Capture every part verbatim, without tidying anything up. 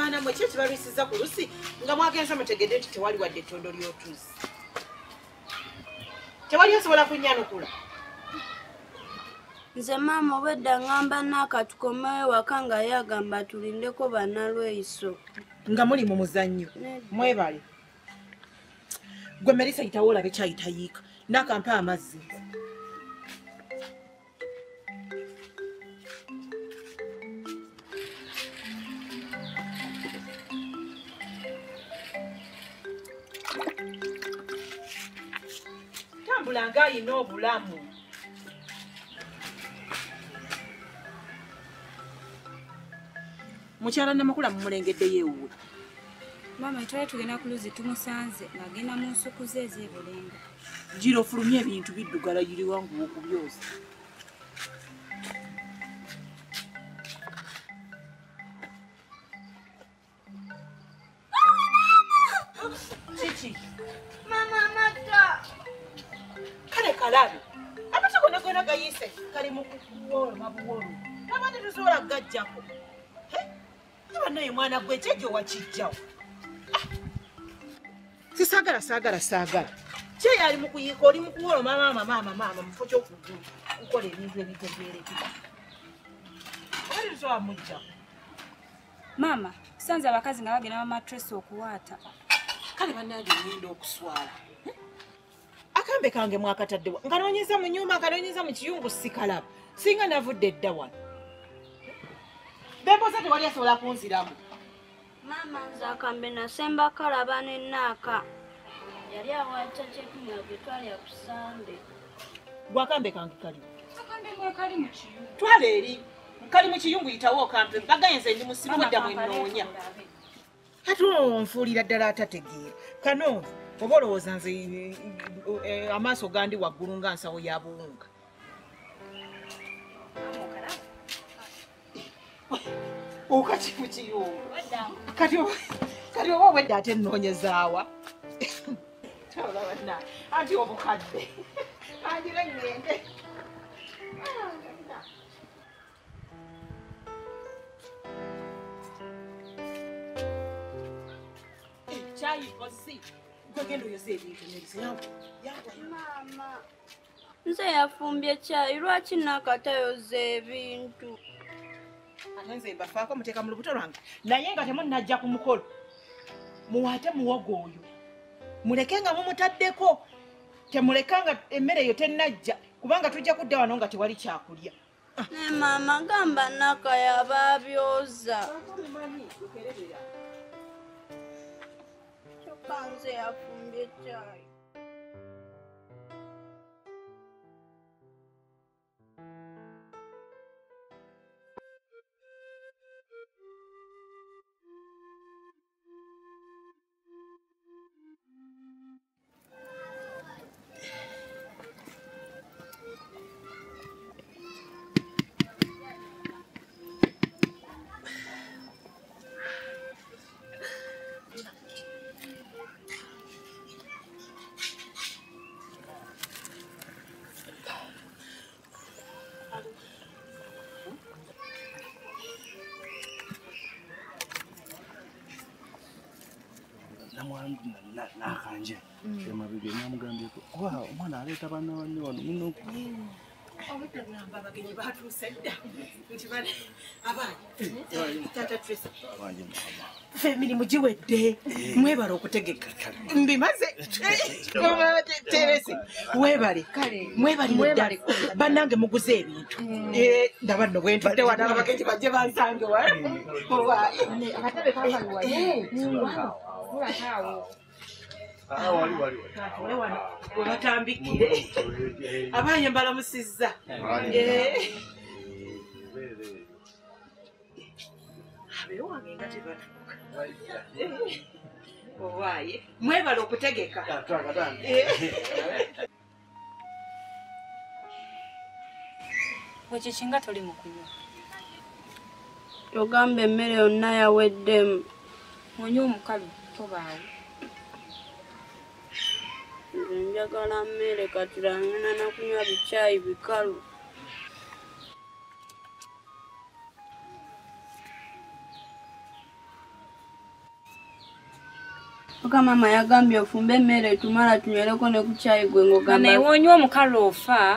abaana mwe kye kibalwisiza ku lusi nga mwagenza mutegedde nti tewali wadde ettondo ly'otuzi tewali asobola kunnyanukula nze maama obwedda ngamba naaka tukomewo ewaka nga ye agamba tulindeko bannalweiso nga muli mu muzannyo mwebale gwe Merisa yitawo olabe kyayitayiika nakampa amazzi tambula ng'ayina obulamu mukyala Namakula mumulengeddeyo ewuwe maama twali tugenda ku luzi tumusanze ng'agenda mu nsuku ze ez'ebulenga gira ofulumya ebintu biddugala yiri wangu okubyoza kiki mama mata kale kalabe amata gonna gonna gayise kali mu kuwoloma buwolu nabandi tusobola gajjako naye mwana gwe kyekyo wakijjawo sisaagala saagala saagala kyeyo ali mu kuyiika oli mu kuwoloma maama maama maama mufo kyokukola ebintu ebitegeerekeka obali tusobola mujjako maama tusanze abakazi nga bagenda bamatresi okuwaata kale bannange nnyinda okuswala akambe kange mwakataddewa nga noonyeza mu nnyumba nga noonyeza mu kiyungu sikalaba singa navudde edda wano bemboza tewali asobola kunziramu maama nze akambe nasemba kalaba ne naaka yali awaata kyekimwe gwe twalya ku sande gwakambe kange kaliwo akambe mwekali mu kiyungu twala eri kali mu kiyungu yitawo kampe bagayenze ndi musimu dda mwenoonya ate onfuulira ddala atategeera kano oba olowooza nze amaaso gandi waggulu nga nsawo ya buwunga okati ku kiyungu kati oba obwedda ate nnoonyezaawa anti obukadde angira ngende kyayivosi gwegenda oyoza ebintu maama nze yafumbye kyayi lwaki naakatayoza ebintu ate nze mbafaako muteeka mu lubuto lwange naye nga temunnajja ku mukolo muwaate muwogo oyo muleke nga mumutaddeko temulekanga emmere eyo tennajja kubanga tujja kudda wano nga tewali kyakulya ne maama gamba naaka yabaabyoza kyokka nze yafumbye kyayi nakanje emabega namugambye wa omwana aleeta banna banne wano muno obutagamba abagenyi batuuse dda nti bane abaani tata Tracy fe emirimu giwedde mwebale okutegeka mbimaze teresi webale mwebale dda bannange muguze ebintu ndaba nno bwe ntudde wano abagenyi bajje bansange webatambikire abanye mbalamusizza abeewo wange nga tebatuuka owaaye mwebale okutegeka wekikinga toli mukunywa ogamba emmere yonna yaweddemu onye omukalu tobaawo nze njagala mmere kati langana nakunywa bicaayi bikalu Oka mama yagambye ofumbe emmere tumala tunywereko ne ku chai gwe ngogamba. Na ewonywa omukalo ofa.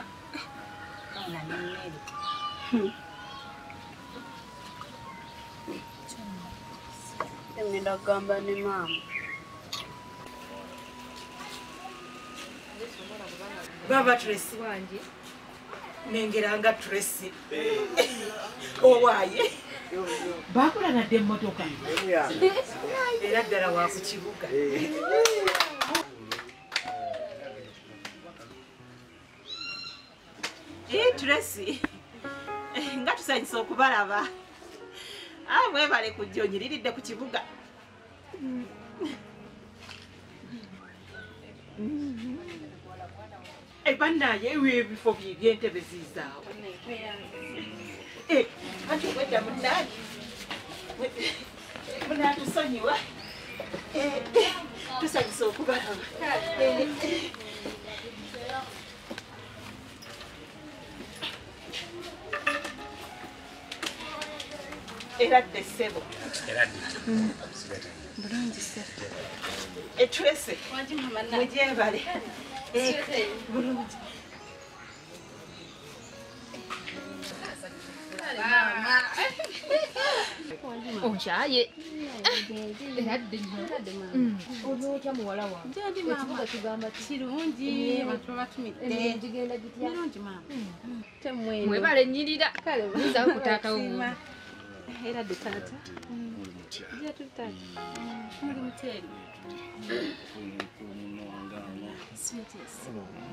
Ngenda gamba ne mama. Baba Tracy wanje. Nengeranga Tracy. Owaye. Bakula na demotoka. Era ddala wa ku kibuga. Eh Tracy. Nga tusanyisa okubalaba. Ah mwebale kujja onyiriridde ku kibuga. Eh bannaye ewe ebifo by'entebe zizaawo. Eh anti wedda munnaye. Muna tusonyiwa. Eh tusanyisa okubalaba. Eradde ssebo. Eradde. Bulungi ssebo. E Tracy. Wanji mama na. Mujebale. Eh bulungi. Mama. Onchaye. Eradde eradde mama. Olwocha muwala wa. Ndi mama tugamba kirungi abantu batumidde. Gigenda gitya. Kirungi mama. Temwe. Mwebale nyirira. Kale uliza kutata wo. Era de tata. Ya tutata. Muri muteri. Sweetest.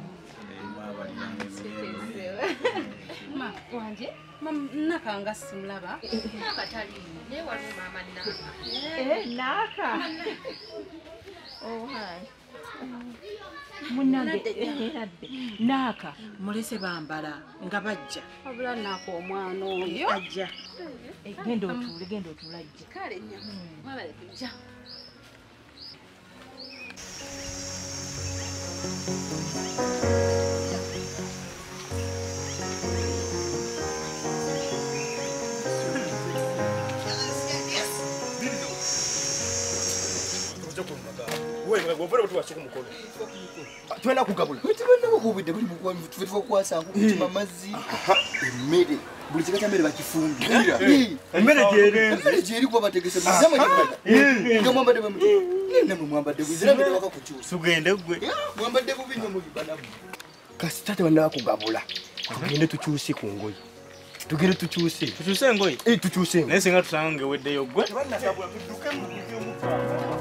Ma wanje. Mam nakanga simulaba. Nakatali. Ne wali mama naka. Eh naka. Oh hai. Munange eradde. Naka mulese bambala nga bajja. Abula nako omwana oyo. Ajja. Eh genda otuule genda otuule ajja. Kale nya. Mwabale kujja. Twenda kugabula. Twenda kugubide buli mukwa tuvetwa kwasa kutima mazzi. Emmere. Buli kika kyamere bakifumbira. Emmere jere. Emmere jeri kuba bategese muzama nyumba. Nga mwambade bwe muti. Nemwe mwambade buzira bwe waka kuchusa. Sugende gwe. Mwambade bubi nemwe bibanamu. Kasi tate wanda kugabula. Tugende tukyuse ku ngoyi. Tugende tukyuse. Tukyuse engoyi? Eh tukyuse. Naye singa tusange weddeyo gwe. Tubana sabula tuduke mu byo mutwa.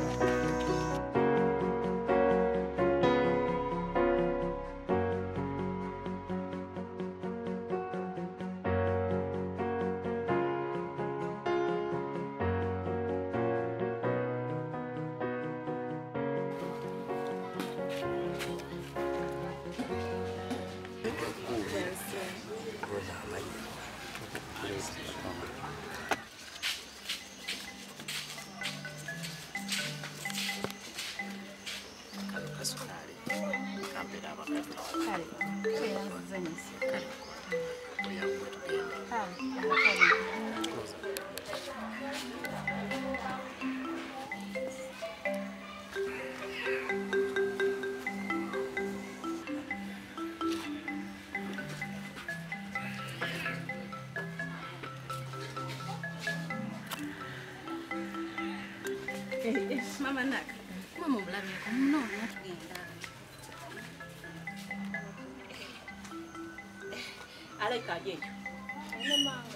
Mama naka. Mama mulabe ko muno natugenda. Aleka je. Ene manga.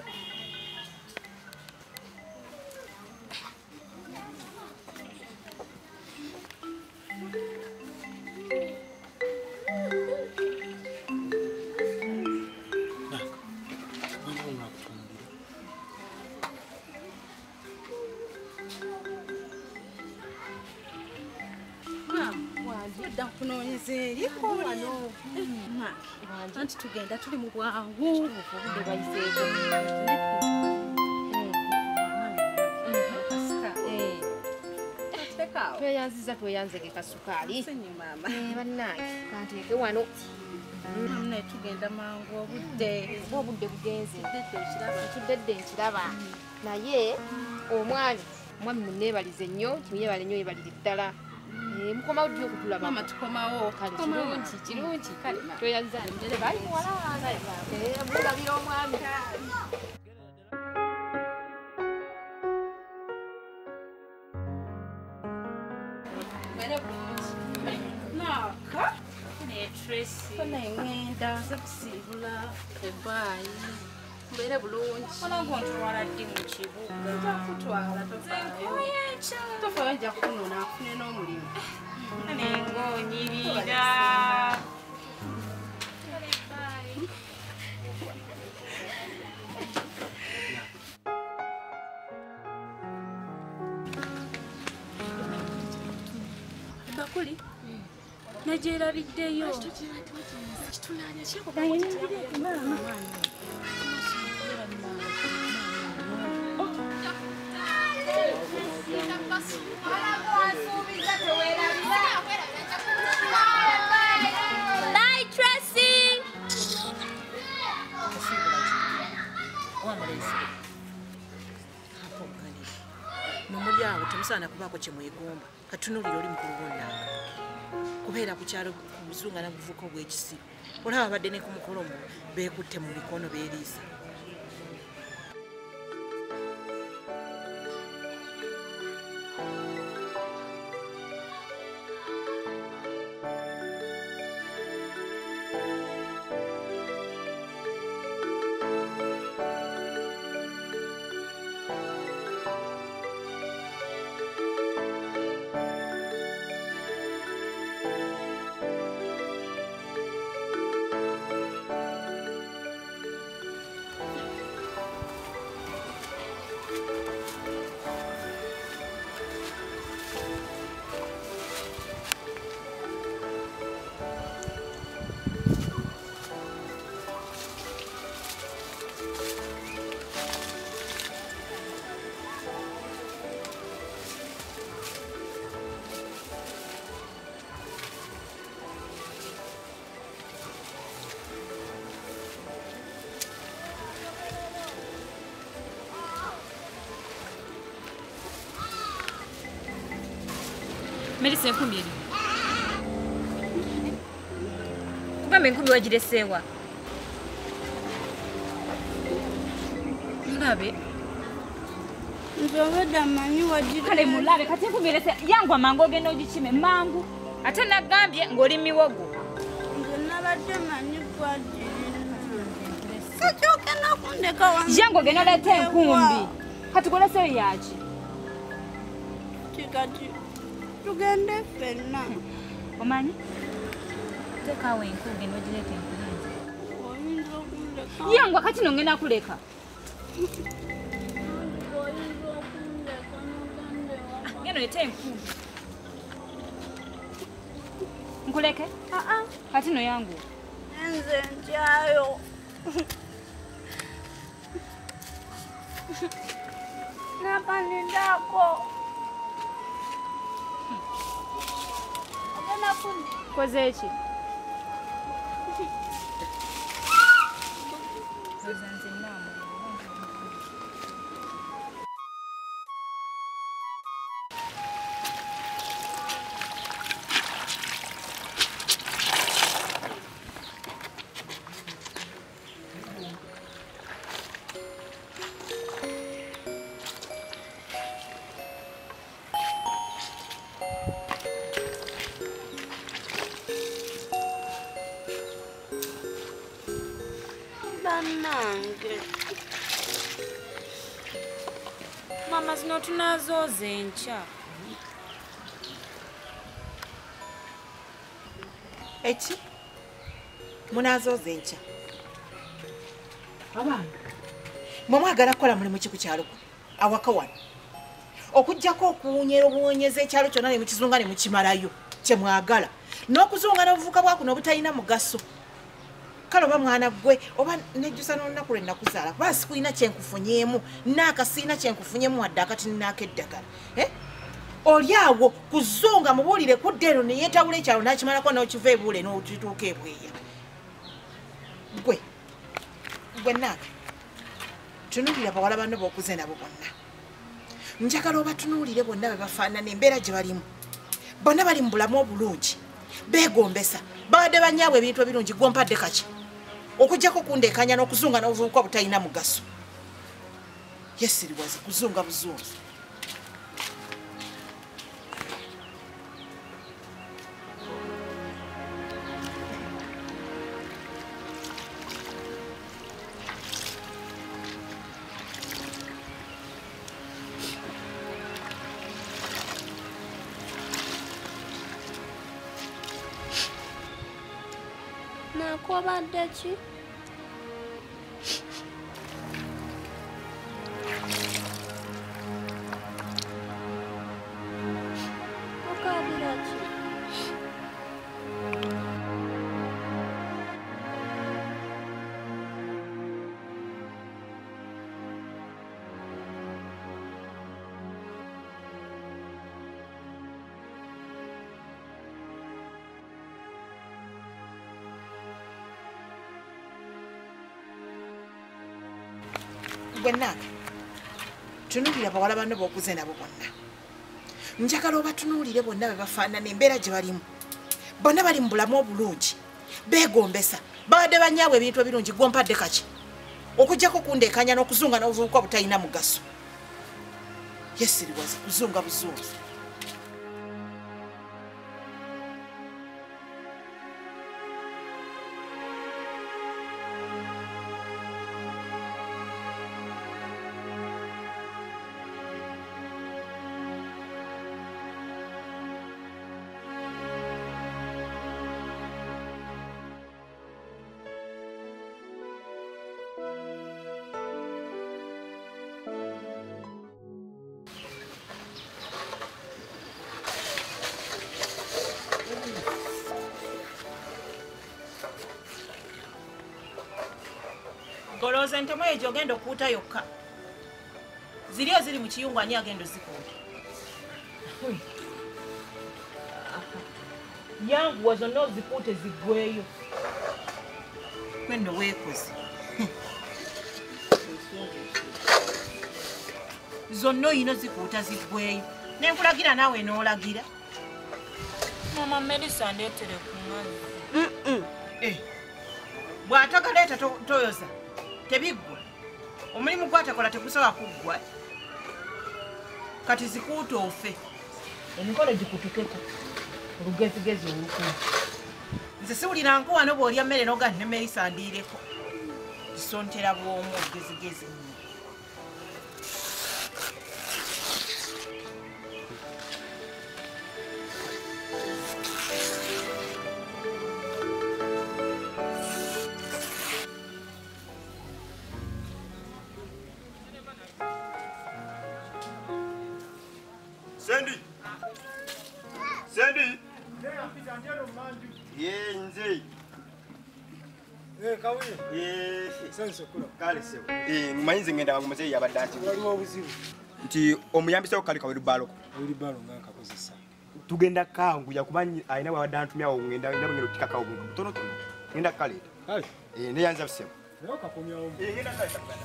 Anti tugenda tuli mu bwangu. Obudde bayiseeko. Tweyanziza tweyanzege kasukaali. Senyu mama. Eh bannange kanteeke wano. Mama tugenda mangu obudde. Obudde bugenze. Tudde kiraba. Tudde nkiraba. Naye omwami mwami munneebalize nnyo kimuyebale nnyo yebalire ddala mukomawo ddyo okutulaba mama tukomawo kale kirungi kirungi kale tweyaza emere bali muwala wange mulabira omwami ngenda nze kusiibula ebaayi mbeere bulungi onogontwala ddi mu kibuga njakutwala tofaayo nja kunona afune n'omulimu nengoonyirira bakuli nagyerabiddeyo nomulyawo temusaana kubaako kyemwegomba katunulira oli mukulu wonnanga kubeera ku kyalo ku buzunga nabuvuka obwekisibo olaba badde ne ku mukolo mbu beekutte mu mikono beeriisa Melissa enkumi eri kugamba enkumi wagireseewa mulabe nze obadde amanyi wagire kale mulabe kati enkumi erese yangu amangu ogenda ogikime mangu ate nagambye ng'oli miwogo nze nabadde manyi gwagirina kati ogenda kundeka wange yangu ogenda oleeta enkumbi kati goleseyo yaki kati tugende ffenna omanyi teekaawo enku ogenda ogireeta enkulinzi oyinza okundeka yangu kati nongenda kuleka oyinza okundeka nogende wa genda oleeta enkumbi nkuleke aa kati no yangu enze ntyayo napanindako ogenda kundi koze eki nze naamu bannange mama zino tunazooza enkya eki munazooza enkya abaana mwe mwagala kukola mulimu ki ku kyalo awaka wano okuggyako okuwunyera obuwonyeza ekyalo kyonna ne mukizunga ne mukimalayo kyemwagala n'okuzunga n'obuvuka bwakuno obutalina mugaso kale oba mwana gwe oba nejjusa n'olunaku lwe nakuzaala kuba sikulina kyenkufunyeemu naakasiina kyenkufunyeemu wadde akati ninaako eddagala oli awo kuzunga mubuulire kudda eno neyeetawula ekyalo nakimalako n'okiva ebuule n'okituuka ebweya gwe gwe naaka tunulira bawala banno b'okuze nabo bonna njagala obatunuulire bonna be bafaanana embeera gye balimu bonna bali mu bulamu obulungi beegombesa babadde banyaabwe ebintu ebirungi gompadde kaki okujjako kundeekanya n'okuzunga n'obuvubuka butalina mugaso yesiriwazi kuzunga buzunzi nakobadde ki okabira ki gwennaaka tunuulira bawala banno b'okuze nabo bonna njagala obatunuulire bonna be bafaanana embeera gye balimu bonna bali mu bulamu obulungi beegombesa babadde banyaabwe ebintu ebirungi gompadde kaki okujjako kundeekanya n'okuzunga n'obuvubuka butalina mugaso yesiriwazi kuzunga buzunzi golooza entemu egyo ogenda okuuta yokka ziriyo ziri mu kiyungu ani agenda ozikuuta yanguwa zonna ozikuute ziggweyo kwenno weekoze zonna oyina ozikuuta ziggweyo nenkulagira naawe noolagira mama Melissa ndeetere ku mazzi bw'atagaleeta toyoza tebiggwa omulimu gwatakola tegusobola kuggwa kati zikuuta ofe emikono gikutukeko olugezigezi olukulu nze siwulira nku wano bw'olya mmere noga ne Melissa ndiireko zisontera bw'omu olugezigezi Sandy. Sandy. Yeah, nze. Eh, kawi. Eh, sense kula. Kale sewo. Eh, mmanyize ngenda wangu mzee yabaddachi. Waliwo obuzibu. Nti omuyambisa okali kawiri baloko. Kawiri balo ngaka kozesa. Tugenda kangu yakubanyi aina baba ntumya wo ngenda ngenda ngero tikaka obuntu. Tono tono. Ngenda kale. Kale. Eh, ne yanza sewo. Leo kakomya wo. Eh, ngenda kale takuganda.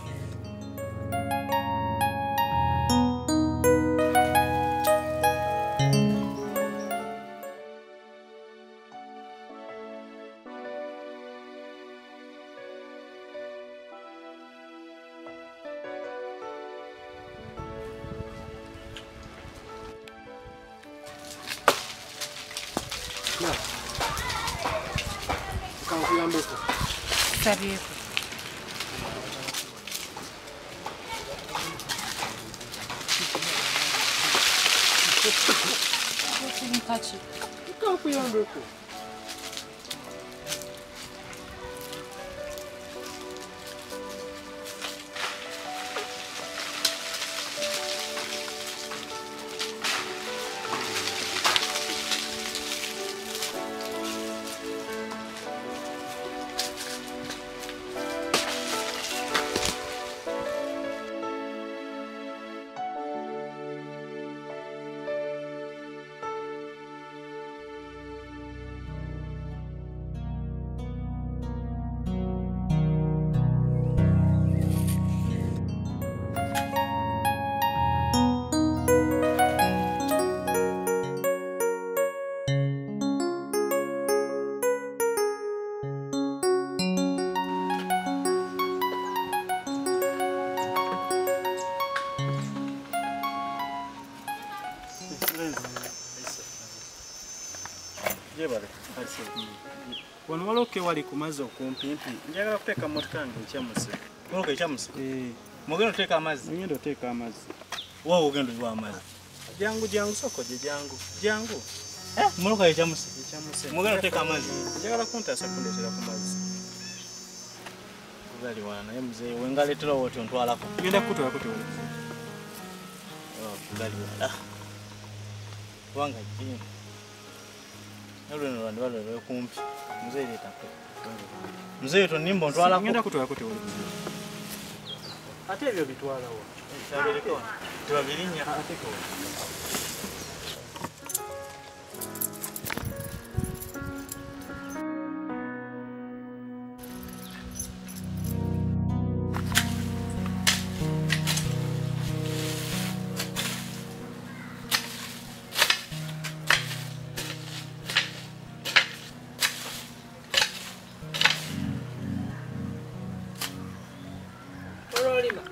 Kakuyambeko. sabyeko Kachi. Kakuyambeko. jebale. Alise. Wano waloke wali kumazo kumpimpi. Njagala kuteeka motoka yange ekyamuse. Motoka ekyamuse? Eh. Mugendo teeka amazzi. Ngendo teeka amazzi. Wao ogendo wa amazzi. Jangu jangu soko je jangu. Jangu. Eh, motoka ekyamuse. Ekyamuse. Mugendo teeka amazzi. Njagala kuntasa kundetera ku mazzi. Uzali wana mzee wengaletera wote ontwalako. Ngenda kutwala kutwala. Oh, uzali wana. Wanga jini. Nalo ndo ndo wale kumpi. Mzee leta kwa. Mzee to nimbo ntwala ko. Ngenda kutwala kutwala. Ate ebyo bitwala wo. Sabeleko. Tubabilinya ate ko. Ololima.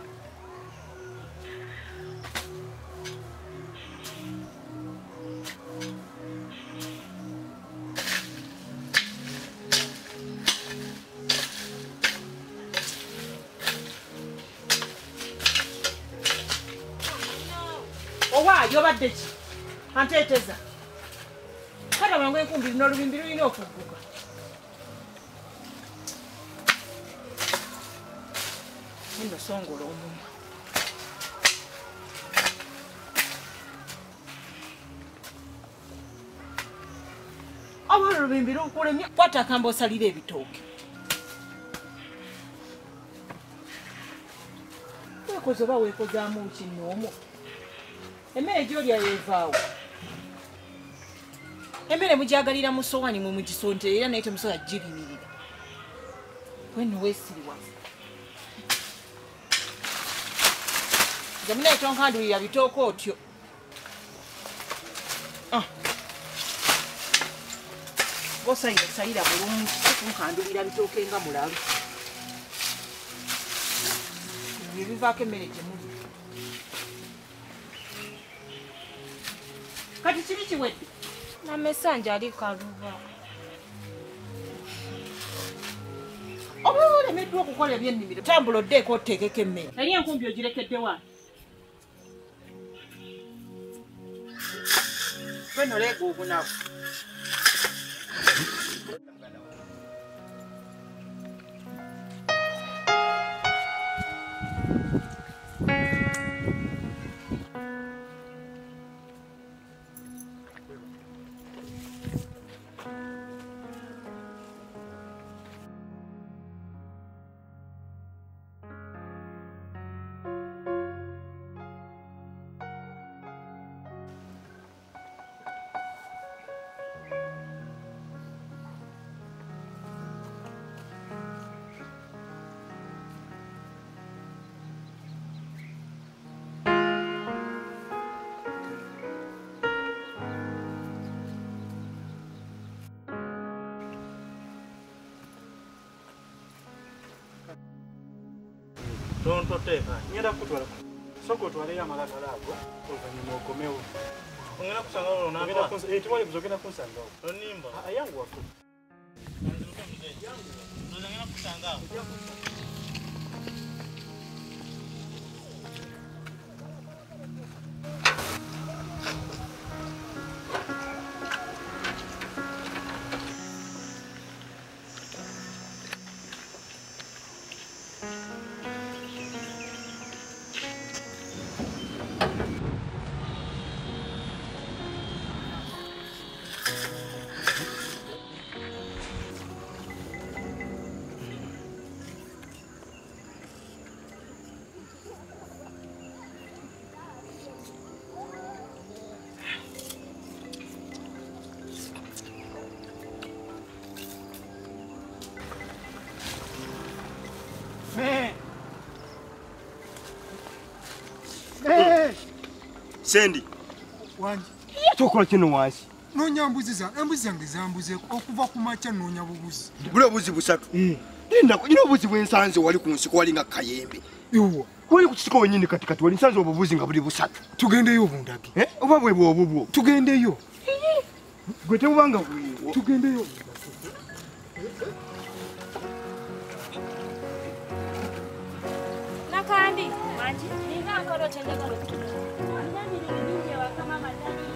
Owaayo obadde ki? Anteeteza. Kale wangu enkumbi lino olubimbi lulina okugguka. Ndo songola omumwa. Awalo olubimbi lukulemya kwata akamba osalira ebitooke. Weekoze oba weekozaamu kinoomo. Emmere gy'olya yeevaawo. Emmere mugyagalira mu ssowaani mwe mugisontere era naye temusobola gibimirira. Wenno weesiriwa. Jamuna etonkandulira bitoko otyo. Ah. Gosayira sayira bulungi kunkandulira bitoke nga mulalu. Bivaako emmere gyemuli. Kati kiri kiwedde? Namesanja ali kaluba. Oba olemeddwa okukola ebyennimiro. Tambula oddeeko oteekeko emmere. Eri enkumbi ogirekedde wano. Bueno, le go now. Tonto teka. Ngenda kutwala. Soko twale ya malagala ago. Oluvannyuma okomewo. Ongera kusanga olwo Ngenda n'atwala. kunsa eh tiwali kuzogera kunsanga. Tonimba. Ayangu wako. Ongera kusanga awo. Sendi. Wanji. Tokola kino wansi. Nonya mbuzi za embuzi zange zambuzeeko okuva ku makya nonya bubuzi. Bule buzi busatu. Linda ino buzi bwensanze wali ku nsiko wali nga kayembe. Iwo. Wali ku kisiko wenyini kati kati wali nsanze obubuzi nga buli busatu. Tugendeyo bundage. Eh? Oba bwe bwo obubwo. Tugendeyo. Gwe tewanga kuyiwa. Tugendeyo. Nakandi, manji, ninga nkoro chenjagala okutuuka. Ndabira ebingi ewaka maama tali.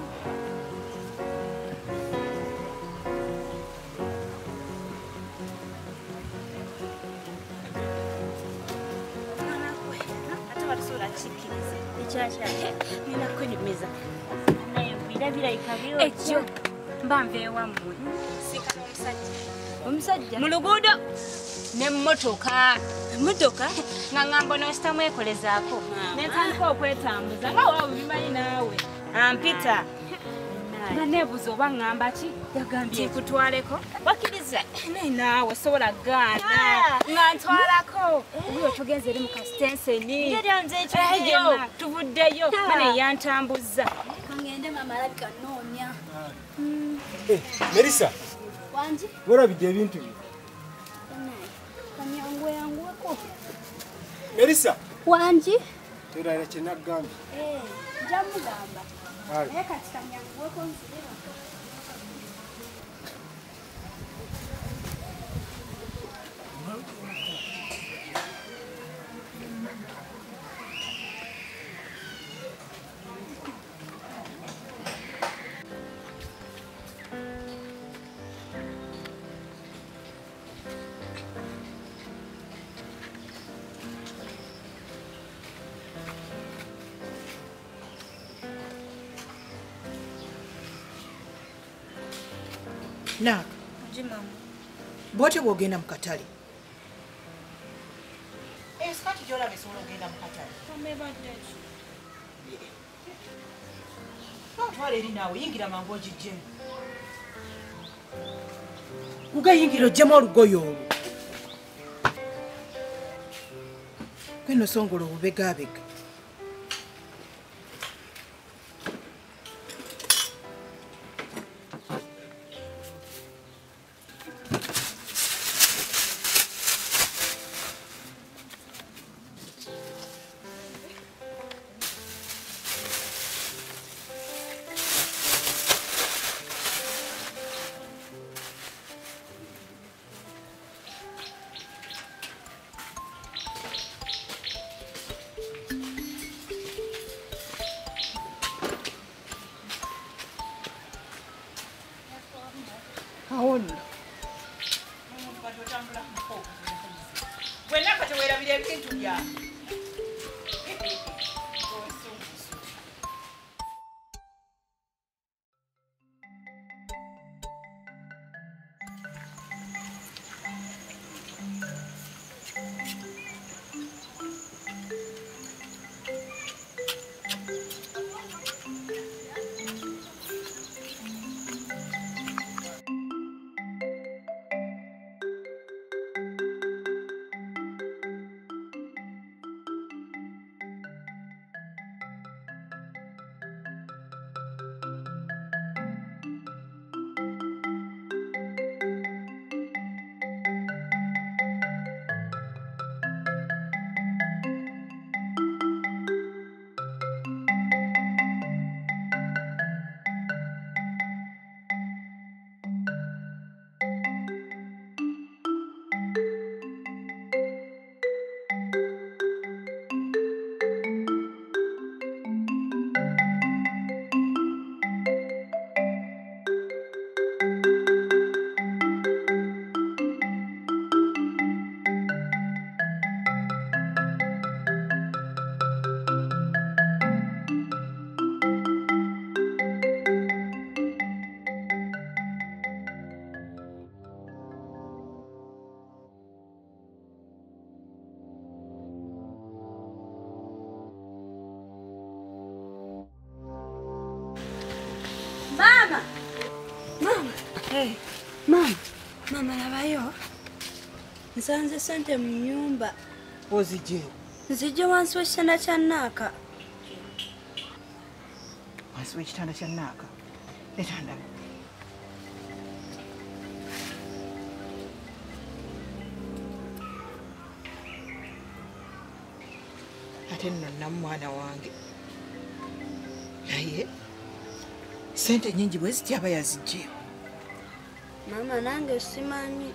Ate batusula kikkiriza. Ekyakya nina kunyumiza. Naye birabira ikabiro. Ekyo mba nva ewammwe. Sikana omusajja. Omusajja? Mu luguudo n'emmotoka. Emmotoka? Nga ngamba n'ositamu ekolezaako. Netandika okwetambuza nga waawe bimanyi naawe. Ampita. Nga neebuuza oba ngamba ki? Yagambye nkutwaleko. Wakkiriza naye naawe sobola gaana. Nga ntwalako. Obuyo tugenze eri mu kasitenseni. Njolya nze ekyo. Tuvuddeyo. Mane yantambuza. Kangende maama alabika nnoonya. Melissa. Wanji? Walabidde ebintu byo. Kanyangu yanguweko. Melissa. Wanji? Tolala kye naggambye. Eh, nja mugamba. Hai. Naye kati kanyanguweko nzireba. Naaka. Jimamu. Bw'otyo bw'ogenda mu katale. Esikati gy'olaba esobola ogenda mu katale. Tomebadde. Otwala eri naawe yingira mangu ogijjemu. Kugayingira oggyemu olugoye olwo. Gweno songola obubegaabega. Awono. Bwenna kati weerabira ebintu byange. Mama! Mama! Hey, mama! Mama labayo. Nsanze sente mu nyumba. Ozije. Nzije wansi w'ekitanda kya Naaka. Wansi w'ekitanda kya Naaka. Etanda. Ate nno namwana wange. Naye Sente nyingi bwe zitya aba yazijje. Mama nange simanyi.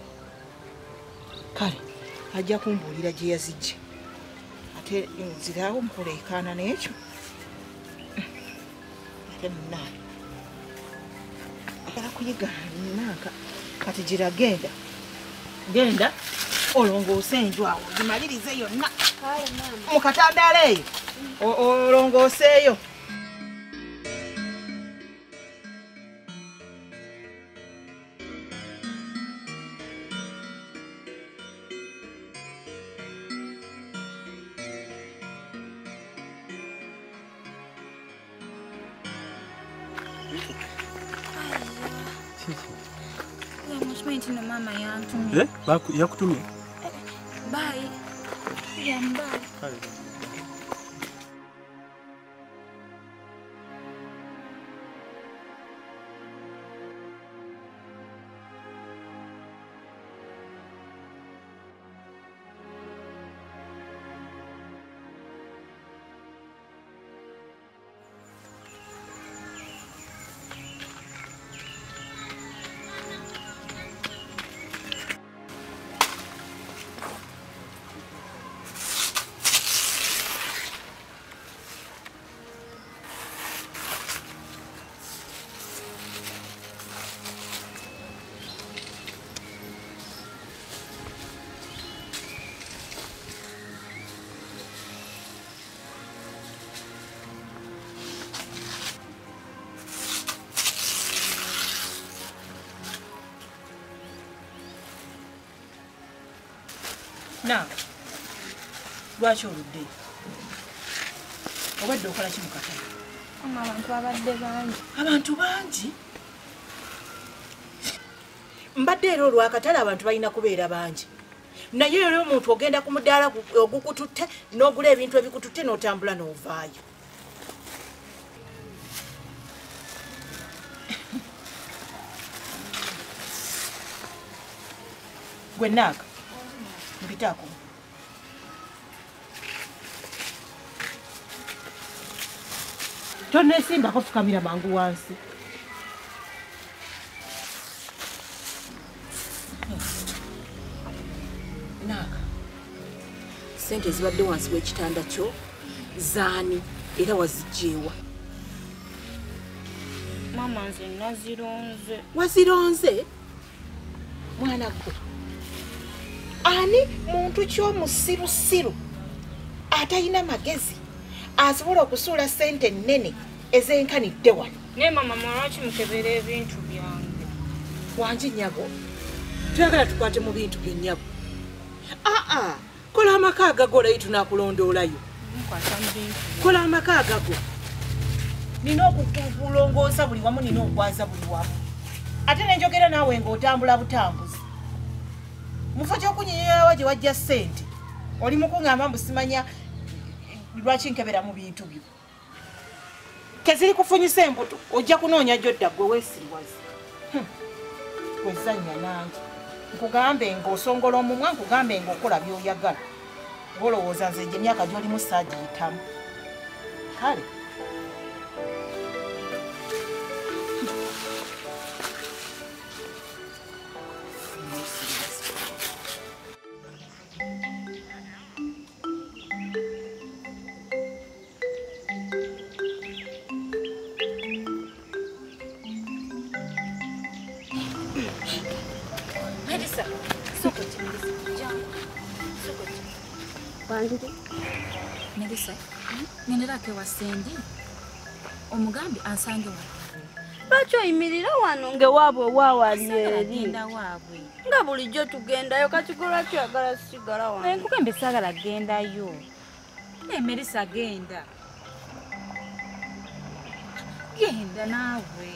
Kale ajja kumbuulira gye yazijje. Ate nziraawo mpuleekaana n'ekyo. Ate munnaayo. Agala kuyiga nanka kati gira genda. Genda olongoose enju awo gimalirize yonna. Kale mama. Mu katandaalo eyo olongooseeyo. No mama yantumye. Eh? Baku yakutumye? Bye. Yeah, bye. Kale. Na lwaki oludde obadde okola ki mu katale? Mama abantu abadde bangi. Abantu bangi? Mbadde era olwakatale abantu balina kubeera bangi. Naye era omuntu ogenda ku mudaala ogukututte n'ogula ebintu ebikututte n'otambula n'ovaayo. Gwe Naaka mpitako. Tonesimbako fukamira mangu wansi. Naaka sente zibadde wansi w'ekitanda kyo zaani era wazijjeewa? Mama nze nazironze. Wazironze? Mwana gwe ani muntu ky'omusirusiru atalina magezi asobola okusuula sente nnene ez'enkanidde wano? Ne mama lwaki mukebera ebintu byange? Wangi nnyabo tuyagala tukwate mu bintu by'ennyabo. Aa kola amaka agago olayo tunaakulondoolayo. Nkwata mu bintu. Kola amaka agago. Nina okukulongoosa buli wamu, nina okwaza buli wamu. Ate nenjogera naawe ng'otambula butambuzi. Mufo ky'okunyinyirawo gye wajja ssente oli mukuŋŋamba mbu simanya lwaki nkebera mu bintu byo. Keziri kufunyisa embuto ojja kunoonya gyodda gwe weesiriwazi. Kwezannya nange nkugambe ng'osongola omumwa, nkugambe ng'okola by'oyagala. Olowooza nze gye myaka gy'olimu saagiyitamu. Kale Melissa, sokoti Melissa. Jangu. Sokoti. Bantu. Melissa, ngenderako ewa Sendi. Omugambi ansange wano. Lwaki oyimirira wano ng'ewaabwe waawali eri? Agenda waabwe. Nga bulijjo tugendayo kati gwe lwaki oyagala sigala wano? Nkugembe saagala gendayo. Ne Melissa genda. Genda naawe.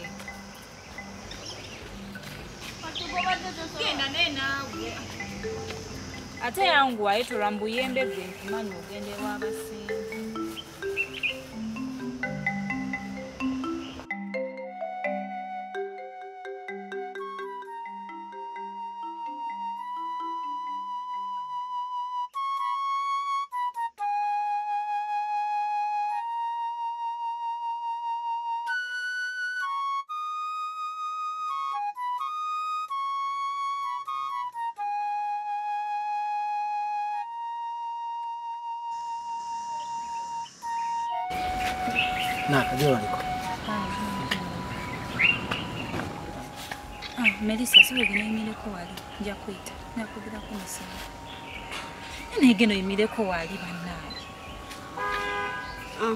Genda naye naawe. Ate yangu ayitolwa mbuyembe gwe nkumanyi ogende w'abasinzi. nakagera waliko. Ah, Melissa, siwe gino imireko wali. Nja kwita. Nakubira ku musana. Ene gino imireko wali bannaye. Ah.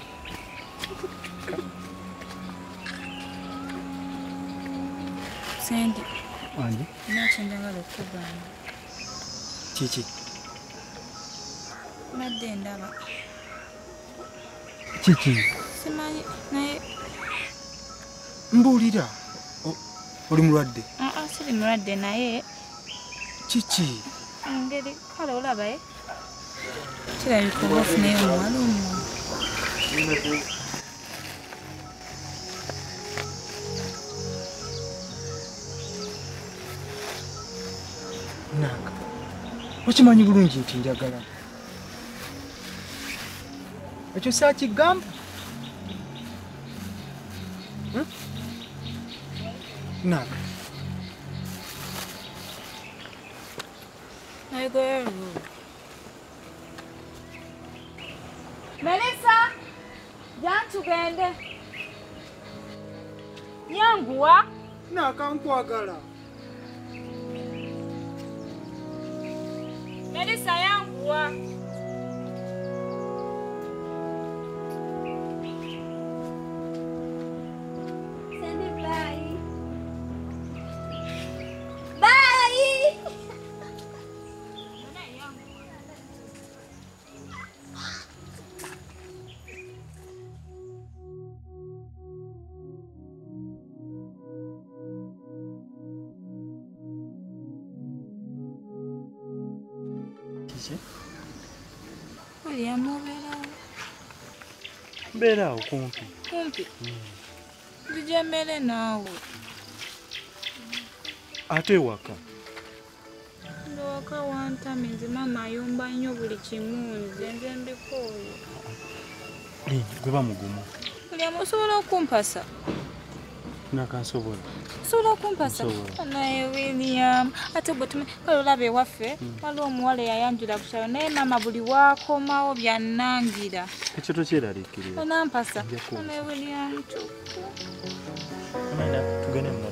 Sandy. Andi? Nakyo njagala okugamba. Kiki? Madde ndaba. Kiki? Simanyi naye mbuulira. Oli mulwadde? Aa, siri mulwadde naye. Kiki? Engeri kale olaba ye. Kirabika oba ofunayo omuwala omwo. Nanga. Okimanyi bulungi nti njagala. Ekyo saakigamba? Hmm? Nanga. Naigweru. Melissa! Jantugende. Nyanguwa? Nakankwagala. Melissa yanguwa. Sandy, bye. Bye. Oli amubeerawo. Mbeeraawo kumpi. Kumpi? Nzija mmere naawe. Ate ewaka? Ndowaka wantami nze maama ayomba nnyo buli kimu nze nze mbikooye. Linyi, gwe bamugumu. Buli amu osobola okumpasa? Nakansobola. Osobola okumpasa? Naye William, ate gwe tume kale olaba ewaffe waliwo omuwala eyayanjula ku kyalo naye maama buli waakomawo byannangira. Ekyo tokyeraliikirira. Onampasa? Naye William kyokka. Amanda, tugende mu motoka.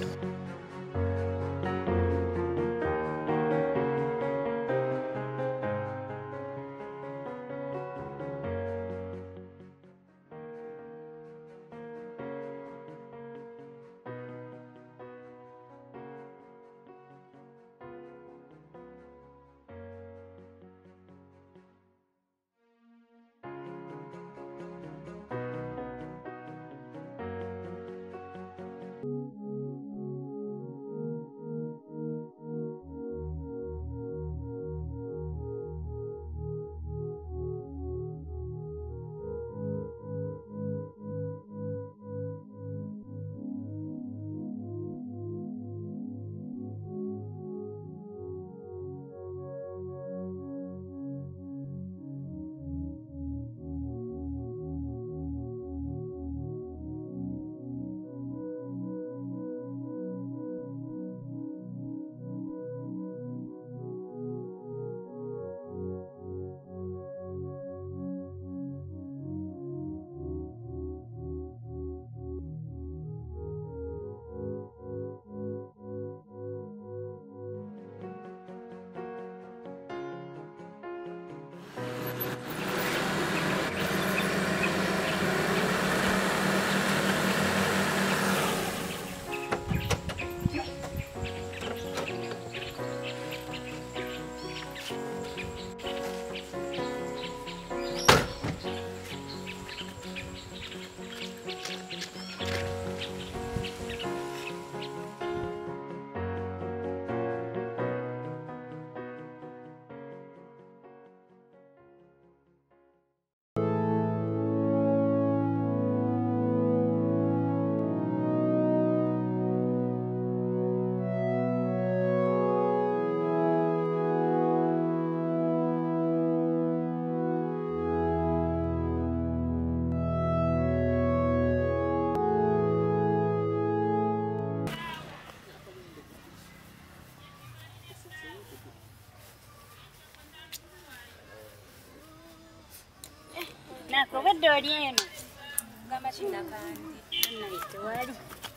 Nakobadde oli eno. ogamba kinakandi naye tewali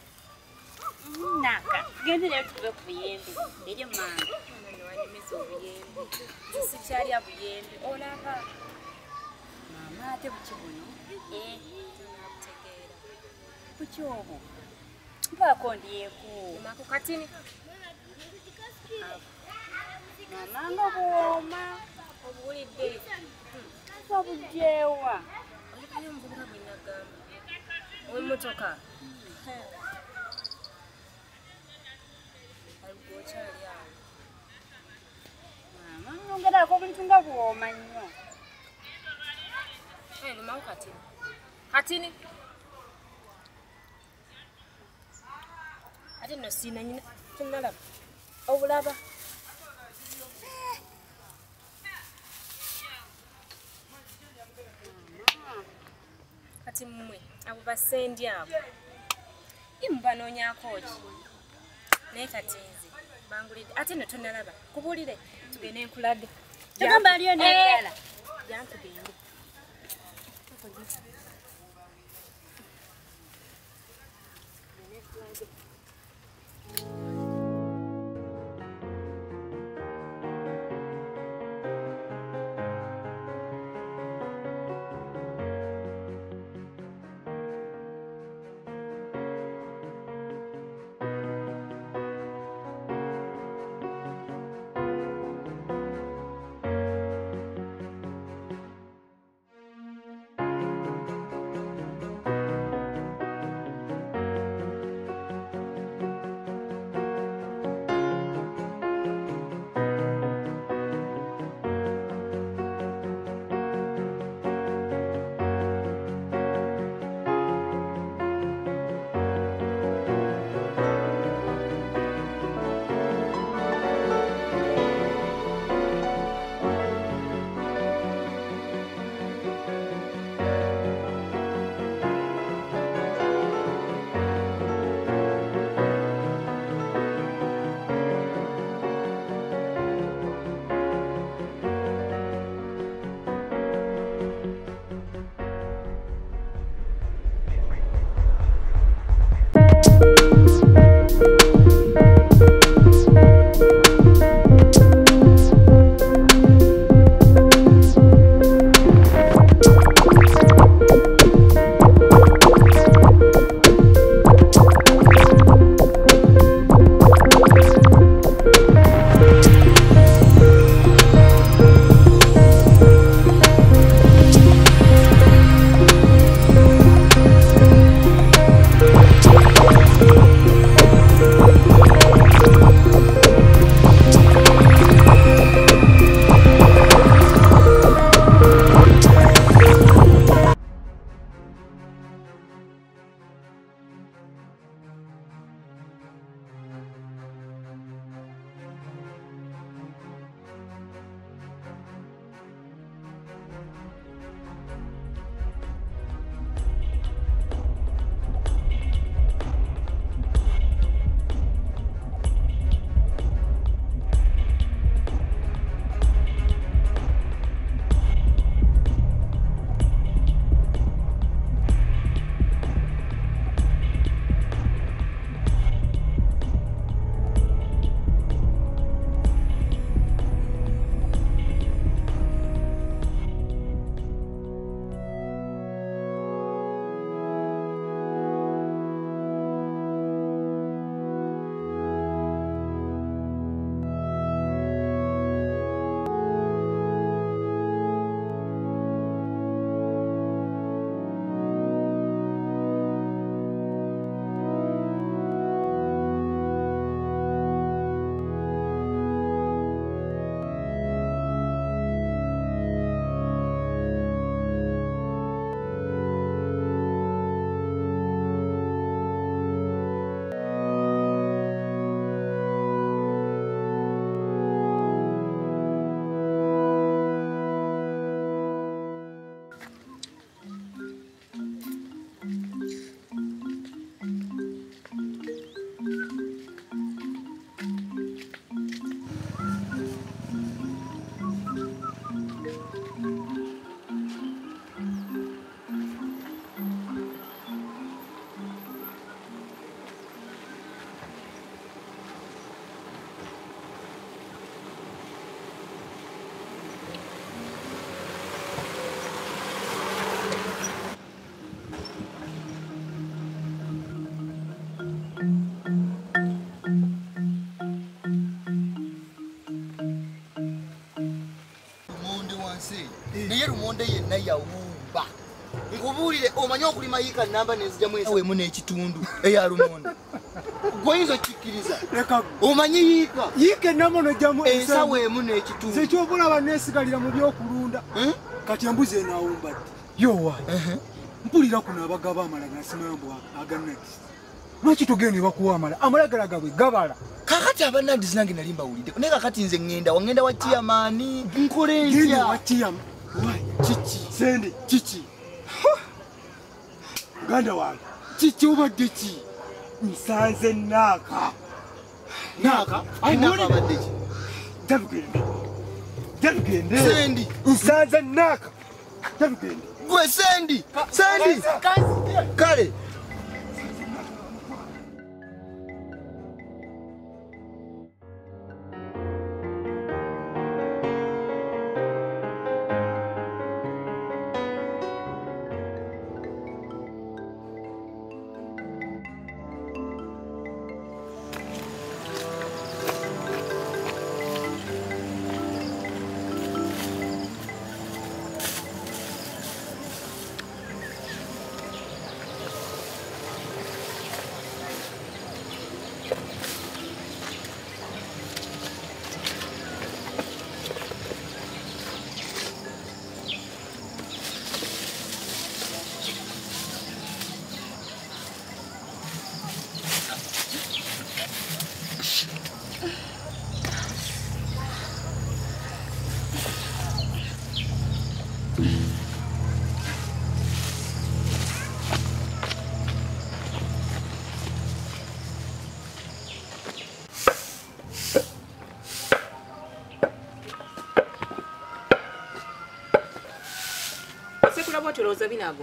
naka tugende rero tuve ku buyembe mbere mama none wanyumiza obuyembe sikyalya buyembe olaba mama ate bukibuno eh tunakutegeera kuki obwo mpaako ndyeku mako katini mama nga buwooma obuwulidde wabujeewa olikayo omuvubuka gwe nagamba ow'emmotoka alugookyali awo mama nongeraako obuntu nga buwooma nnyo lumawo katini katini ate nno siina nyina tonalaba obulaba kati mmwe abo basendi abo imubanoonyako ki naye kati nze bangulidde ate nno tonalaba kubuulire tugende nkuladde togamba aliyo n'ebirala jankugende naye lumonde yenna yawumba nkubuulire omanyi okulima yiika namba nenzijjamu esawemu n'ekitundu eya lumonde gwoyinza okikkiriza omanyi yiika yiika enamono jjamu ensawo emu n'ekitundu sekyobulaba neesigalira mu byokulunda kati embuzi enaawumbadde yowaani mpulira kuno abagaba amalaga nsimayambu aganadisi lwaki togende bakuwa amala amalagala gabwe gabala kakati abanadisi nange nali mbawuliddeko naye kakati nze ŋŋenda wangenda wa tiyamaani nkole ntya wa tiyama kiki sende kiki muganda wange kiki obadde ki nsanze naaka naaka abadde ki tabugende tabugende sendi nsanze naaka tabugende gwe sendi sendi kale sekula bwotolooza binago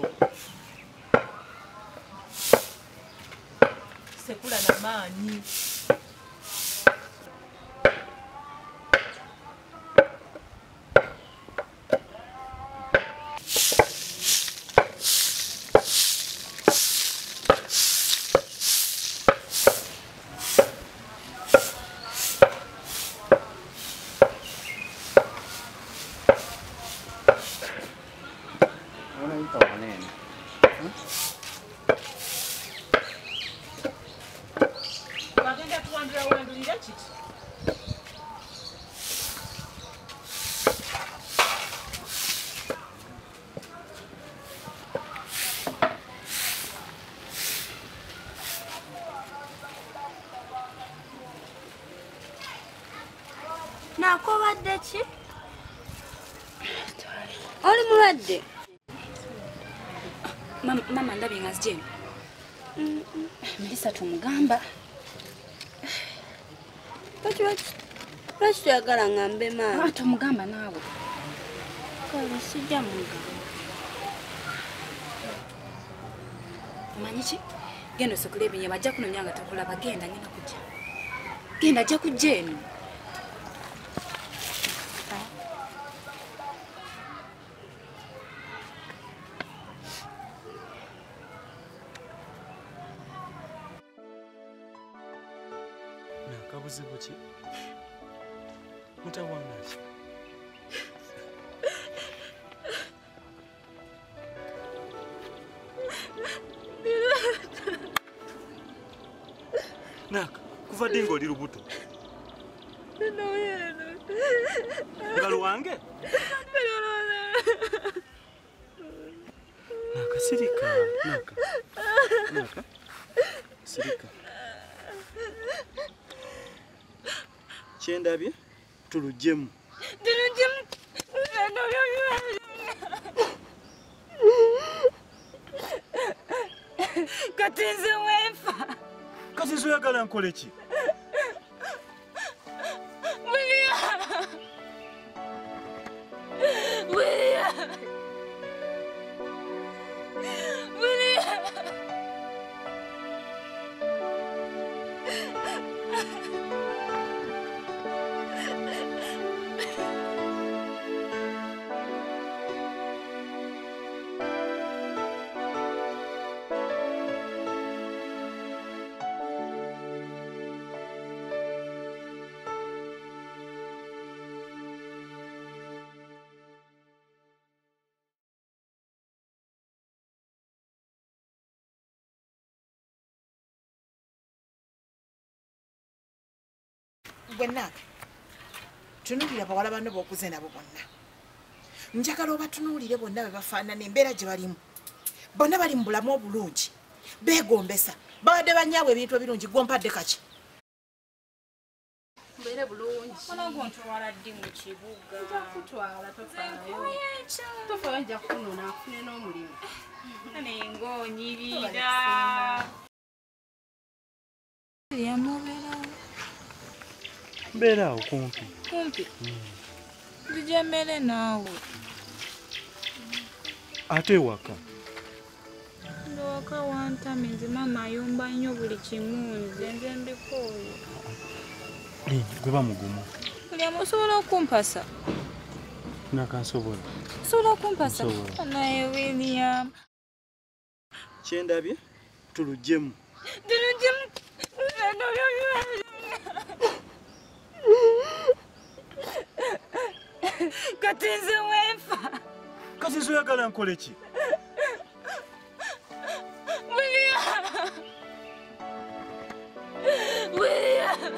sekula namaanyi bagenda tuwandula wandulira kiti nakobadde ki oli mulwadde mama ndabye nga zijeni Melissa tumugamba lwaki toyagala ngambe maama tomugamba naawe kale sijja mugamba omanyi ki genda osokole ebinye bajja kunonya nga tokulaba genda ngenda kujja genda ajja kujja eno nakabuzibu ki mutawanaki naka kuva ddi ng'oli lubuto nga lwange naka sirika naka naka sirika kyendabye tulujjemu kati nze weefa kati nze oyagala nkole ki gwe naaka tunuulira bawala banno b'okuze nabo bonna njagala obatunuulire bonna be bafaanana embeera gye balimu bonna bali mu bulamu obulungi beegombesa babadde banyaabwe ebintu ebirungi gwompadde kaki mbeere bulungi olagontwala ddi mu kibuga kutwala tofaayo tofaayo nja kunona afune n'omulimu nengaonyirira yamubeerawo mbeeraawo kumpi kumpi nzija mmere naawe ate ewaka ndowaka wantami nze maama ayomba nnyo buli kimu nze nze mbikooyo gwe bamugumu William osobola okumpasa nakansobola osobola okumpasa naye William kyendabye tulugjemu tulugjemu kati nze weefa kati nze oyagala nkole ki William William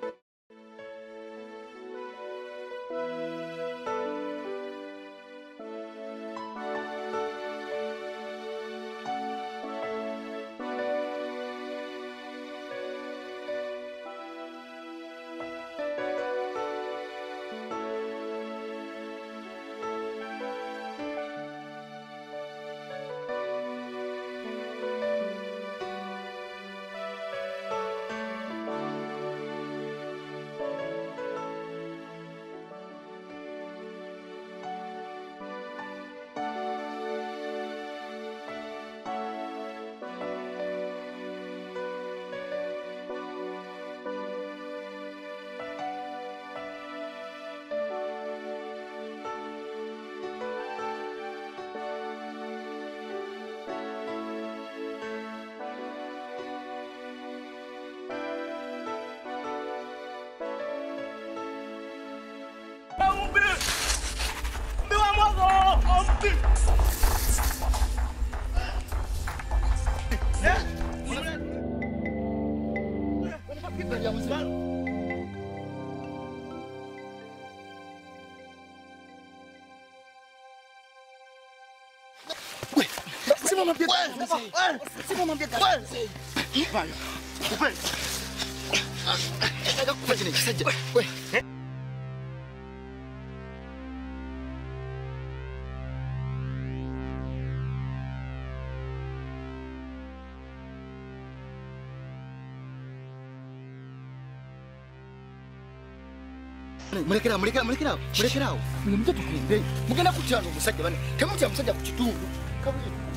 mulekera mulekera mulekera mulekera mujja tugende mugenda kutyanga omusajja bane temutya musajja ku kitundu kabuli